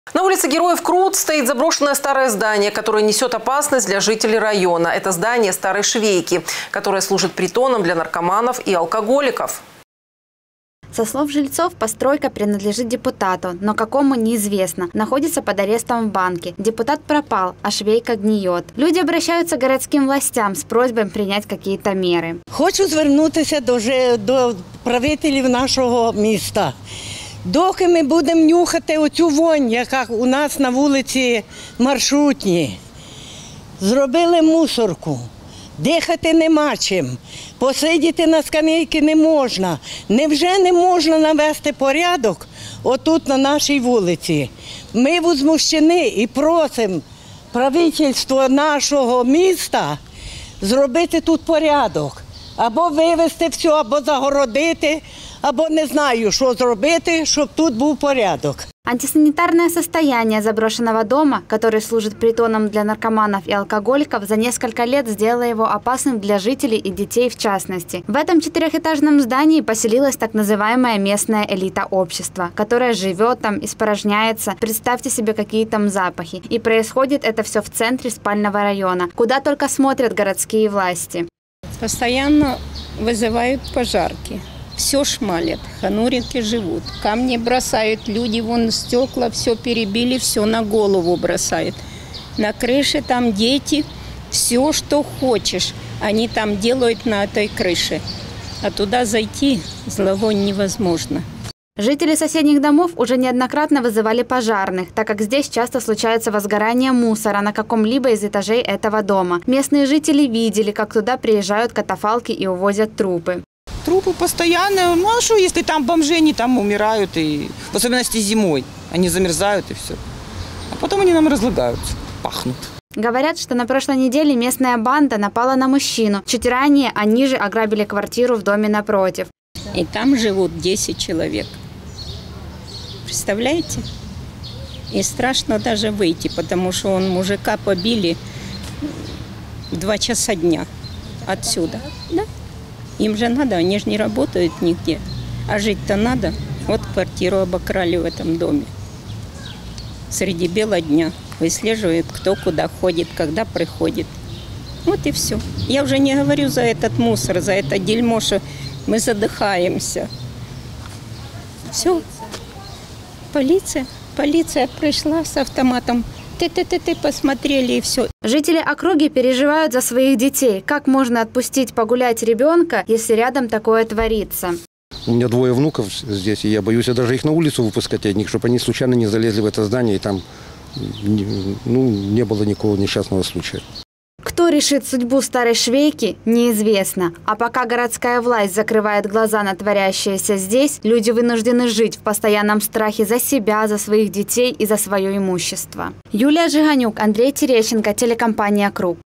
На улице Героев Крут стоит заброшенное старое здание, которое несет опасность для жителей района. Это здание старой швейки, которое служит притоном для наркоманов и алкоголиков. Со слов жильцов, постройка принадлежит депутату, но какому неизвестно. Находится под арестом в банке. Депутат пропал, а швейка гниет. Люди обращаются к городским властям с просьбой принять какие-то меры. Хочу звернутися до правителів нашого міста. Доки ми будемо нюхати оцю вонь, яка у нас на вулиці Маршрутній, зробили мусорку, дихати нема чим, посидіти на скамейці не можна. Невже не можна навести порядок отут на нашій вулиці? Ми возмущені і просимо правительство нашого міста зробити тут порядок. Або вивезти все, або загородити, або не знаю, що зробити, щоб тут був порядок. Антисанитарное состояние заброшенного дома, который служит притоном для наркоманов и алкоголиков, за несколько лет сделало его опасным для жителей и детей в частности. В этом четырехэтажном здании поселилась так называемая местная элита общества, которая живет там, испражняется. Представьте себе, какие там запахи. И происходит это все в центре спального района, куда только смотрят городские власти. Постоянно вызывают пожарки. Все шмалят, ханурики живут, камни бросают, люди вон стекла, все перебили, все на голову бросают. На крыше там дети, все, что хочешь, они там делают на этой крыше. А туда зайти зловонь невозможно. Жители соседних домов уже неоднократно вызывали пожарных, так как здесь часто случается возгорание мусора на каком-либо из этажей этого дома. Местные жители видели, как туда приезжают катафалки и увозят трупы. Трупы постоянно. Ну а что, если там бомжи, они там умирают, и в особенности зимой. Они замерзают и все. А потом они нам разлагаются, пахнут. Говорят, что на прошлой неделе местная банда напала на мужчину. Чуть ранее они же ограбили квартиру в доме напротив. И там живут 10 человек. Представляете? И страшно даже выйти, потому что мужика побили в 2 часа дня отсюда. Да? Им же надо, они же не работают нигде. А жить-то надо. Вот квартиру обокрали в этом доме. Среди бела дня выслеживают, кто куда ходит, когда приходит. Вот и все. Я уже не говорю за этот мусор, за это дерьмо, что мы задыхаемся. Все. Полиция пришла с автоматом. Ты посмотрели и все. Жители округи переживают за своих детей. Как можно отпустить погулять ребенка, если рядом такое творится? У меня 2 внуков здесь, и я боюсь даже их на улицу выпускать от них, чтобы они случайно не залезли в это здание, и там не было никакого несчастного случая. Кто решит судьбу старой швейки, неизвестно. А пока городская власть закрывает глаза на творящееся здесь, люди вынуждены жить в постоянном страхе за себя, за своих детей и за свое имущество. Юлия Жиганюк, Андрей Терещенко, телекомпания «Круг».